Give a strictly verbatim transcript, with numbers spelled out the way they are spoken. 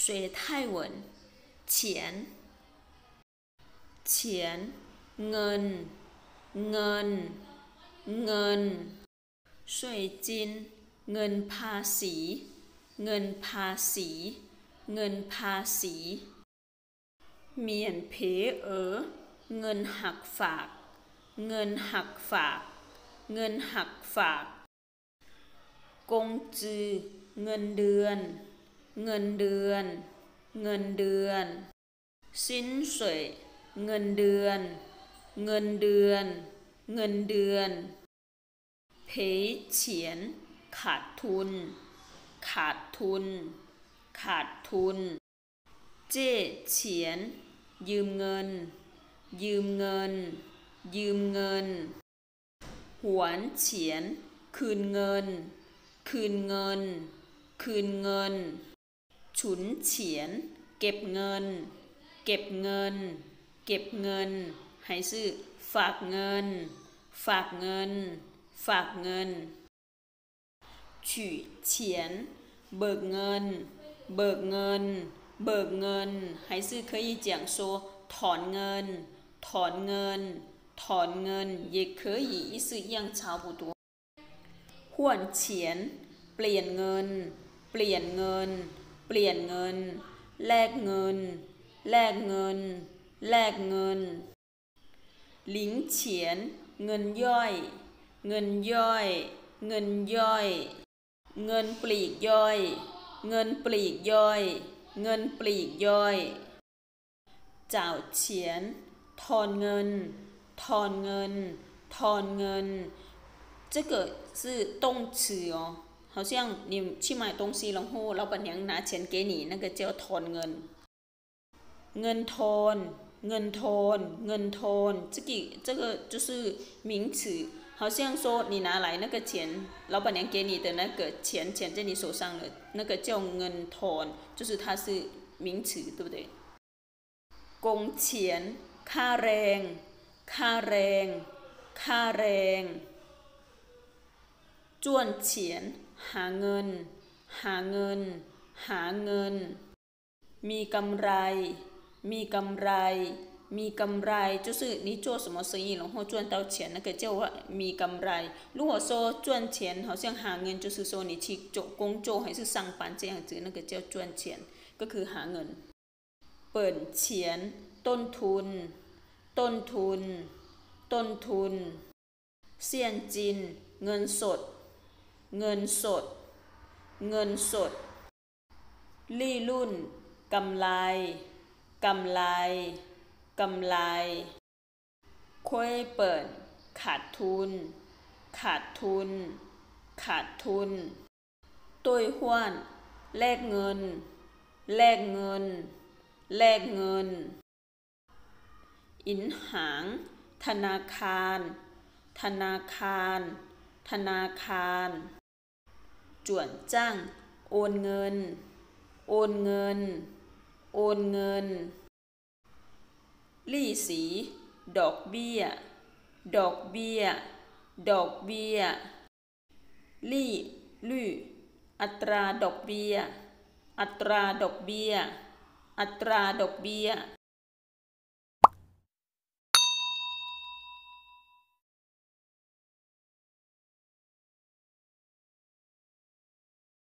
学泰文钱钱เงินเงินเงิน税金เงินภาษีเงินภาษีเงินภาษีเหมียนเพเออเงินหักฝากเงินหักฝากเงินหักฝากกงจือเงินเดือนเงินเดือนเงินเดือนสินสวยเงินเดือนเงินเดือนเงินเดือนเพเฉียนขาดทุนขาดทุนขาดทุนเจ้เฉียนยืมเงินยืมเงินยืมเงินหวนเฉียนคืนเงินคืนเงินคืนเงินฉุนเฉียนเก็บเงินเก็บเงินเก็บเงินให้ซื้อฝากเงินฝากเงินฝากเงิน取钱เบิกเงินเบิกเงินเบิกเงิน还是可以讲说ถอนเงินถอนเงินถอนเงิน也可以意思一样差不多换钱เปลี่ยนเงินเปลี่ยนเงินเปลี่ยนเงินแลกเงินแลกเงินแลกเงินหลิงเฉียนเงินย่อยเงินย่อยเงินย่อยเงินปลีกย่อยเงินปลีกย่อยเงินปลีกย่อยเจ้าเฉียนทอนเงินทอนเงินทอนเงิน这个是动词哦好像你去买东西然后老板娘拿钱给你那个叫ทอนเงินเงินทอนเงินทอนเงินทอน这个这个就是名词好像说你拿来那个钱老板娘给你的那个钱钱在你手上了那个叫เงินทอน就是它是名词对不对กงเฉียนค่าแรงค่าแรงค่าแรงจ้วนเฉียนหาเงินหาเงินหาเงินมีกำไรมีกำไรมีกำไร就是你做什么生意然后赚到钱那个叫มีกำไร如果说赚钱好像หาเงิน就是说你去做工作还是上班这样子那个叫赚钱ก็คือหาเงินเปิดเฉียนต้นทุนต้นทุนต้นทุนเซียนจินเงินสดเงินสดเงินสดลี่รุ่นกำไรกำไรกำไรคุยเปิดขาดทุนขาดทุนขาดทุนตุ้ยห้วนแลกเงินแลกเงินแลกเงินอินหางธนาคารธนาคารธนาคารจวนจ้างโอนเงินโอนเงินโอนเงินลี่สีดอกเบี้ยดอกเบี้ยดอกเบี้ยลี่ลี่อัตราดอกเบี้ยอัตราดอกเบี้ยอัตราดอกเบี้ย